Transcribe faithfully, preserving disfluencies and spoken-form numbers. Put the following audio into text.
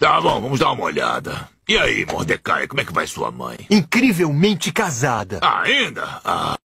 Tá bom, vamos dar uma olhada. E aí, Mordecai, como é que vai sua mãe? Incrivelmente casada. Ainda? Ah...